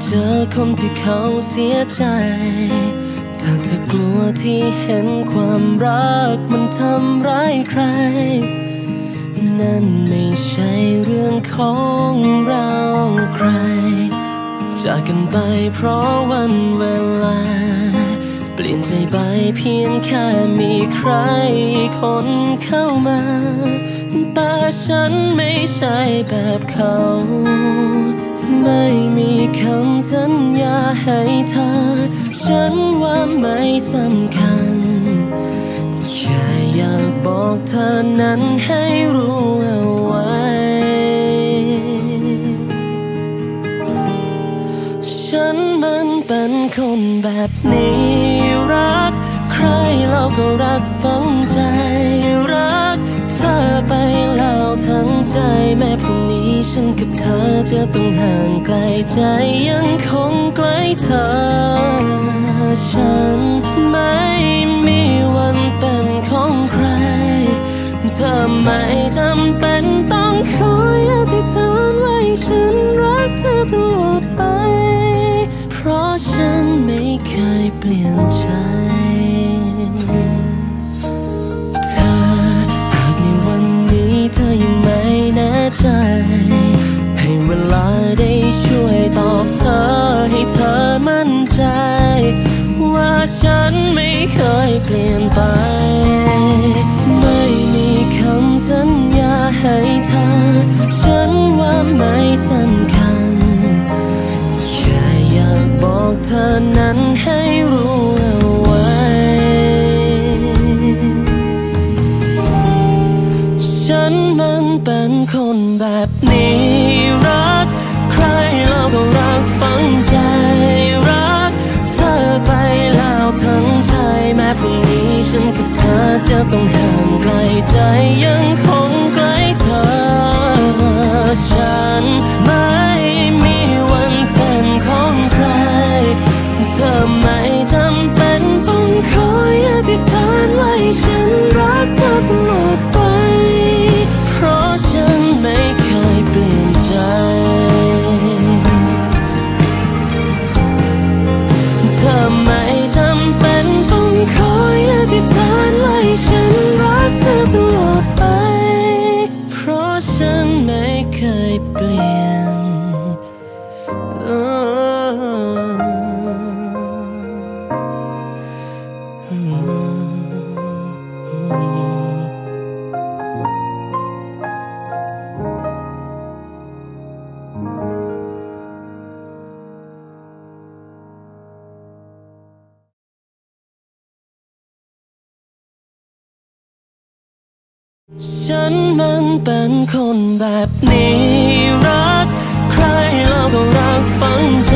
เจอคนที่เขาเสียใจถ้าเธอกลัวที่เห็นความรักมันทำร้ายใครนั่นไม่ใช่เรื่องของเราใครจากกันไปเพราะวันเวลาเปลี่ยนใจไปเพียงแค่มีใครคนเข้ามาแต่ฉันไม่ใช่แบบเขาไม่มีคำสัญญาให้เธอฉันว่าไม่สำคัญแค่อยากบอกเธอนั้นให้รู้เอาไว้ฉันมันเป็นคนแบบนี้รักใครเราก็รักฝังใจรักเธอไปแล้วทั้งใจแม้พรุ่งนี้ฉันกับเธอจะต้องห่างไกลใจยังคงใกล้เธอฉันไม่มีวันเป็นของใครเธอไม่จำเป็นต้องคอยอธิษฐานไว้ฉันรักเธอตลอดไปเพราะฉันไม่เคยเปลี่ยนใจเธอหากในวันนี้เธอยังไม่แน่ใจให้เวลาได้ช่วยตอบเธอให้เธอมั่นใจว่าฉันไม่เคยเปลี่ยนไปไม่มีคำสัญญาให้เธอฉันว่าไม่สำคัญแค่อยากบอกเธอนั้นให้รู้เอาไว้ฉันมันเป็นคนแบบนี้รักใครเราก็รักฝังใจรักเธอไปแล้วทั้งใจแม้พรุ่งนี้ฉันกับเธอจะต้องห่างไกลใจยังคงใกล้เธอฉันไม่มีวันเป็นของใครเธอไม่จำเป็นต้องคอยอธิษฐานไว้ฉันรักเธอตลอดไปเพราะฉันไม่เคยเปลี่ยนใจเธอไม่จำเป็นต้องคอยอธิษฐานไว้ฉันรักเธอตลอดไปเพราะฉันไม่เคยเปลี่ยนฉันมันเป็นคนแบบนี้รักใครเราก็รักฝัง